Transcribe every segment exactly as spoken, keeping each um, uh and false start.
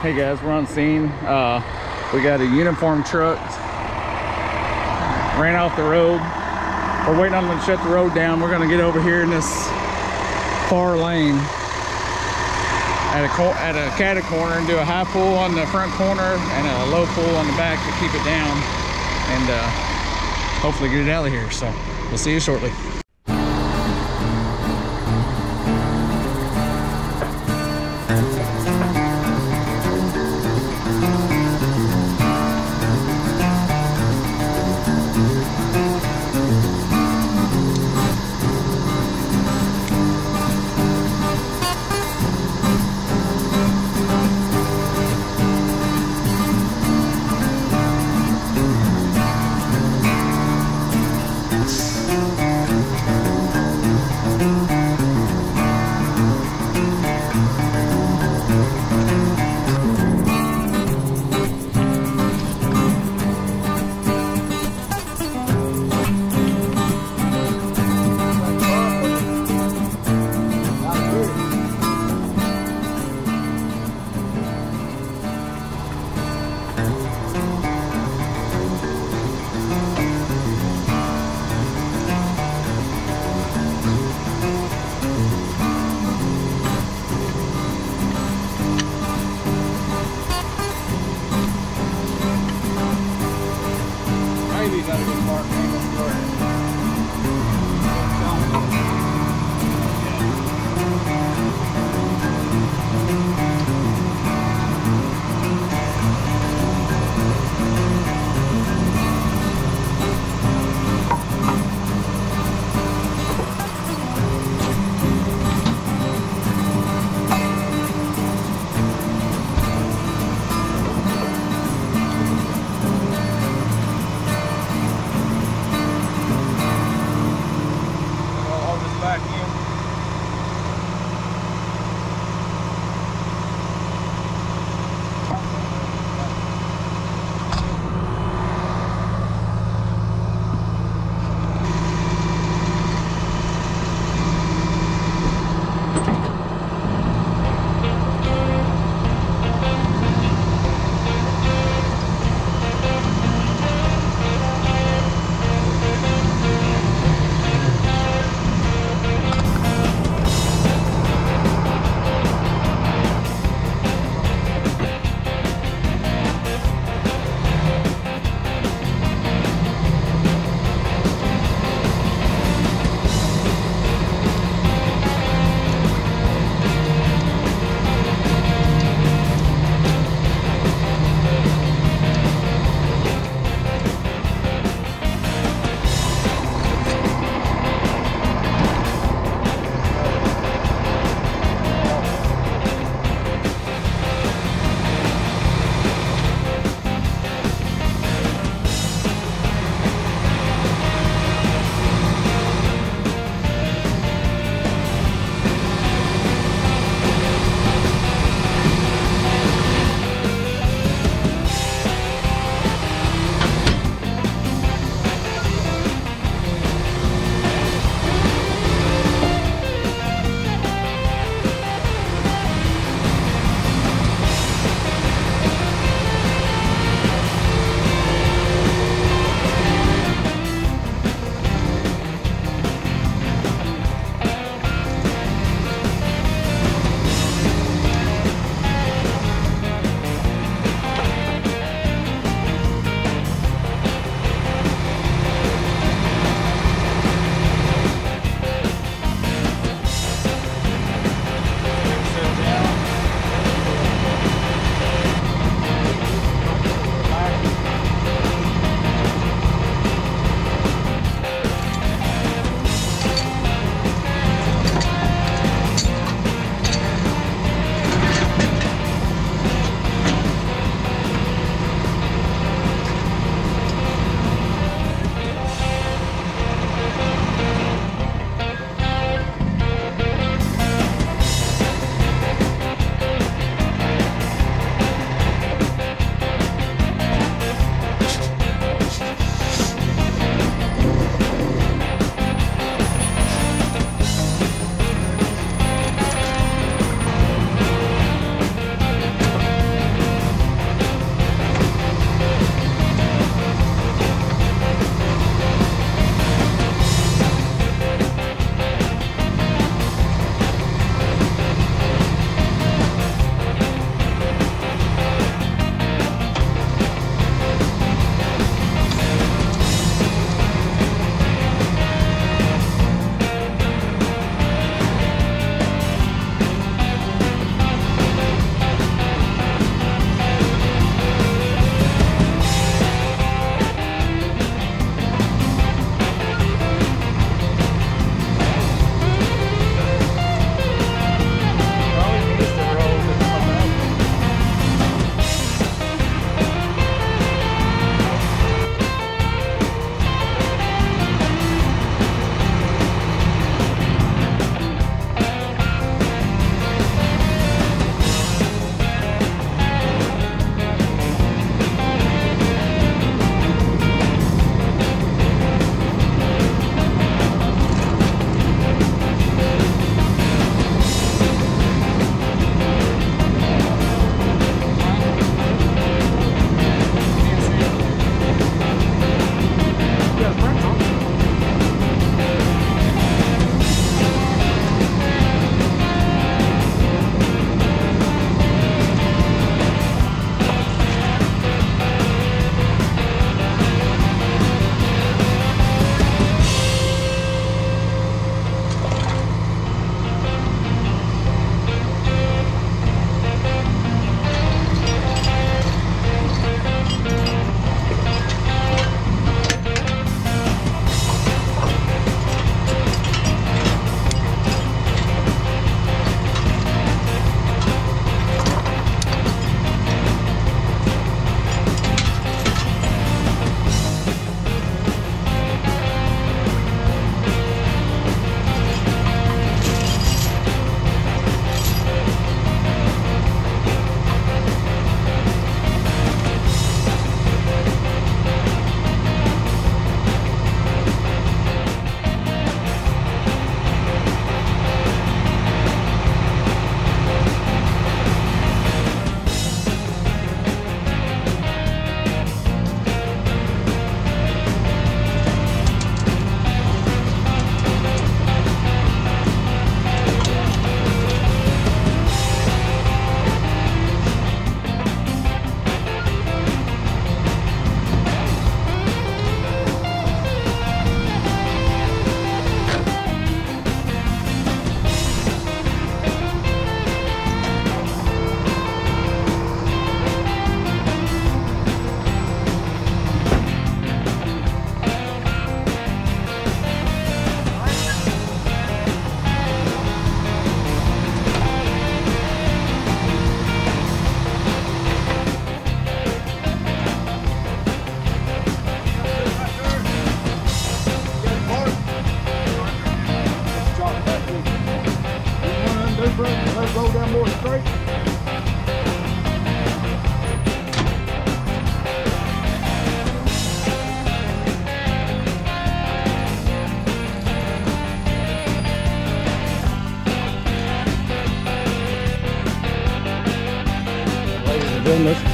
Hey guys, we're on scene. Uh, we got a uniform truck. Ran off the road. We're waiting on them to shut the road down. We're gonna get over here in this far lane at a, at a catty corner and do a high pull on the front corner and a low pull on the back to keep it down, and uh, hopefully get it out of here. So we'll see you shortly.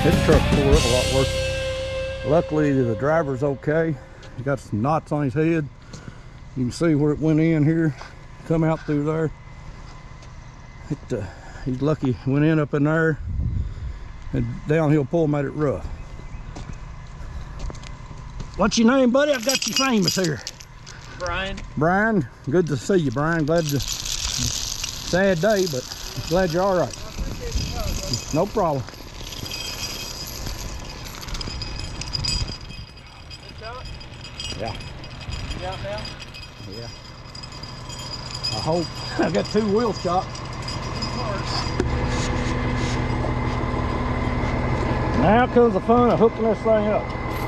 His truck tore up a lot worse. Luckily, the driver's okay. He got some knots on his head. You can see where it went in here, come out through there. It, uh, he's lucky it went in up in there, and downhill pull made it rough. What's your name, buddy? I've got you famous here. Brian. Brian, good to see you, Brian. Glad to, sad day, but glad you're all right. No problem. Yeah. You out now? Yeah. I hope. I got two wheel shocks. Now comes the fun of hooking this thing up.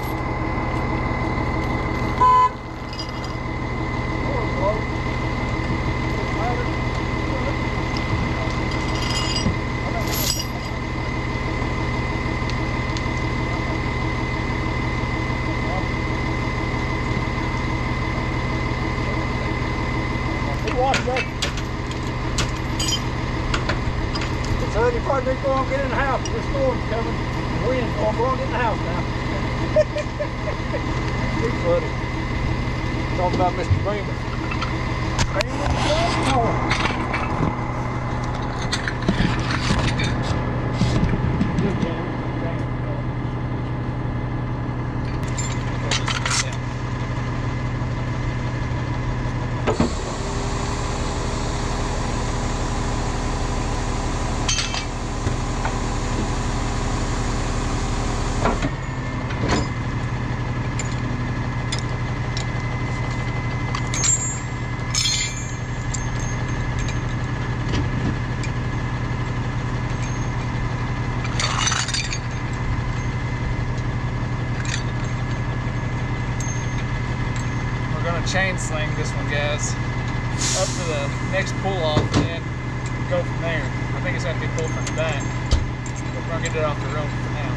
Son, you probably need to go on and get in the house. This storm's coming. The wind's going. Go on and get in the house now. He's funny. Talking about Mister Beamer. Beamer, no. Chain sling this one, guys, up to the next pull off and then go from there. I think it's going to be pulled from the back, but we're going to get it off the rope for now.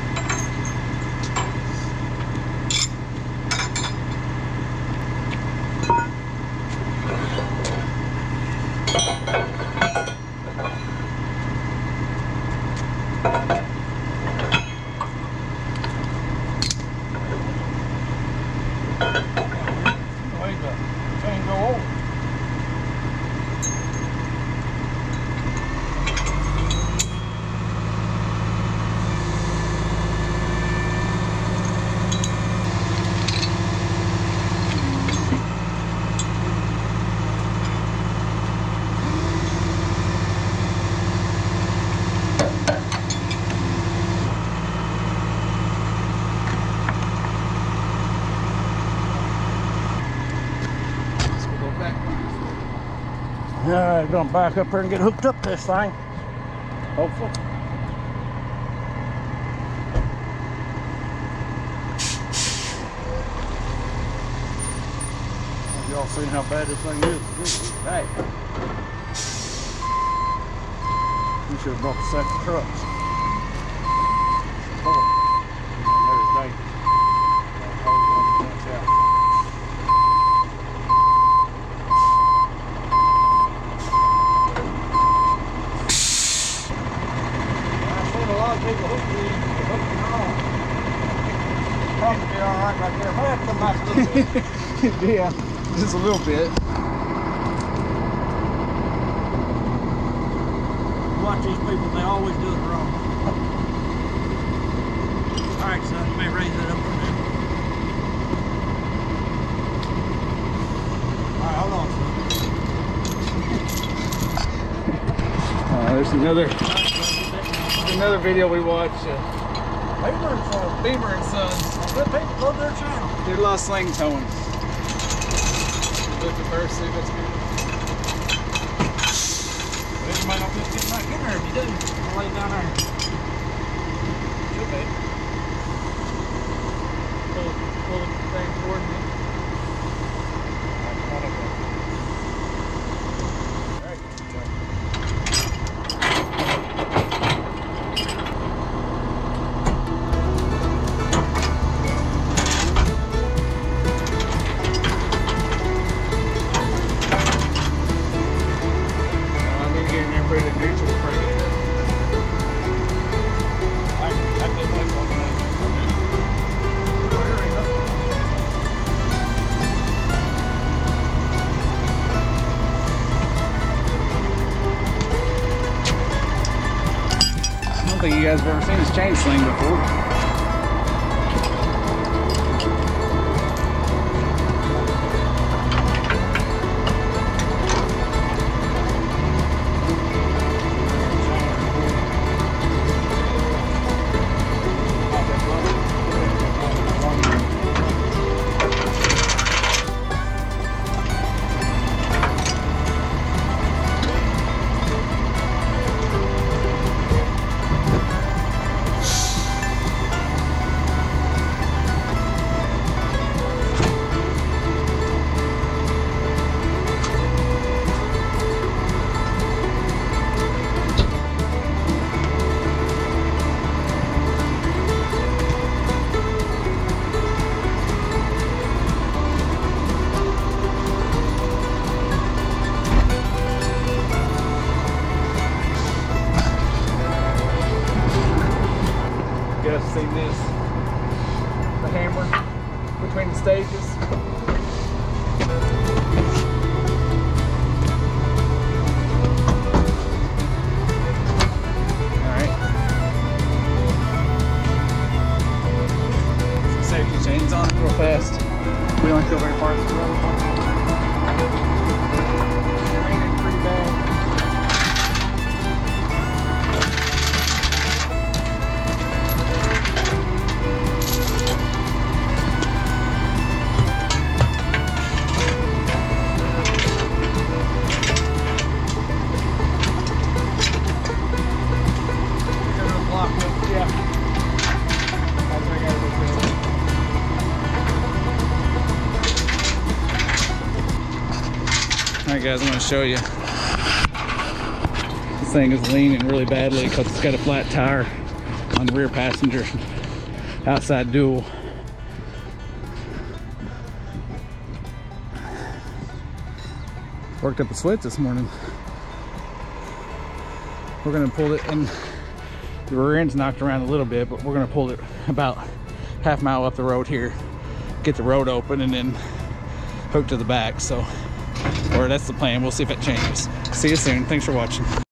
Alright, gonna back up here and get hooked up this thing. Hopefully. Y'all seen how bad this thing is? This is bad. You should have brought the second trucks. Oh. There's Dave. People hook me, hook me on. Probably be all right right there. Might have to come back a little bit. Yeah, just a little bit. Watch these people, they always do it wrong. All right, son, you may raise that up for a minute. All right, hold on, son. Uh, there's another. Another video we watched. Uh, Beamer and Sons. Beamer and Sons. Good people, go to their channel. Did a lot of sling towing. Look at first, see if it's good. Well, you might not be able to get back in there if you do. I'll lay it down there. Should be. Pull, pull the thing toward me. Come on up there. All right. guys have ever seen this chain sling before. You guys seen this? The hammer between the stages. Alright. Safety chains on it real fast. We don't go very far. It's raining pretty bad. Alright guys, I'm going to show you. This thing is leaning really badly because it's got a flat tire on the rear passenger outside dual. Worked up a sweat this morning. We're going to pull it, and the rear end's knocked around a little bit, but we're going to pull it about half mile up the road here, get the road open, and then hook to the back. So, or that's the plan. We'll see if it changes. See you soon. Thanks for watching.